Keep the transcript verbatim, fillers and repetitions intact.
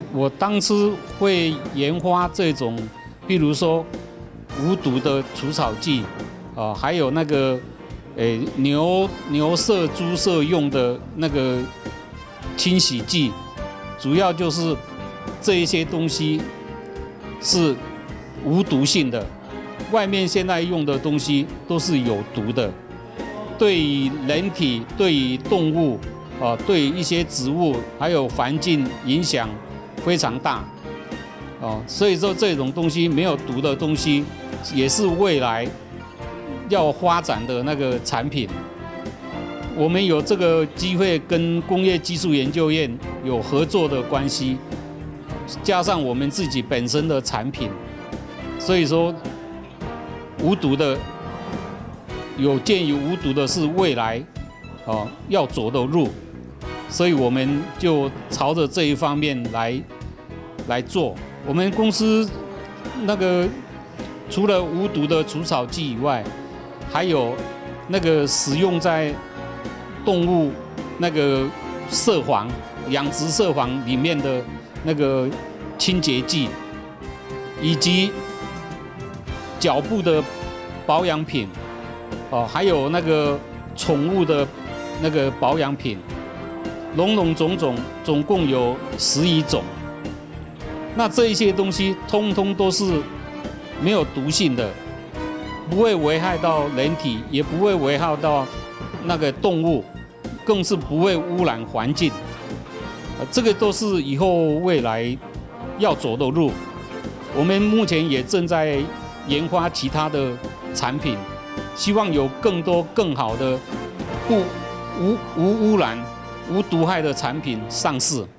我当初会研发这种，譬如说无毒的除草剂，啊，还有那个，诶牛牛舍、猪舍用的那个清洗剂，主要就是这一些东西是无毒性的。外面现在用的东西都是有毒的，对于人体、对于动物，啊，对于一些植物还有环境影响非常大，哦，所以说这种东西没有毒的东西，也是未来要发展的那个产品。我们有这个机会跟工业技术研究院有合作的关系，加上我们自己本身的产品，所以说无毒的，有鉴于无毒的是未来哦要走的路，所以我们就朝着这一方面来来做。我们公司那个除了无毒的除草剂以外，还有那个使用在动物那个舍房、养殖舍房里面的那个清洁剂，以及脚部的保养品，哦，还有那个宠物的那个保养品，种种种种，总共有十余种。那这一些东西，通通都是没有毒性的，不会危害到人体，也不会危害到那个动物，更是不会污染环境。呃，这个都是以后未来要走的路。我们目前也正在研发其他的产品，希望有更多更好的不无无污染、无毒害的产品上市。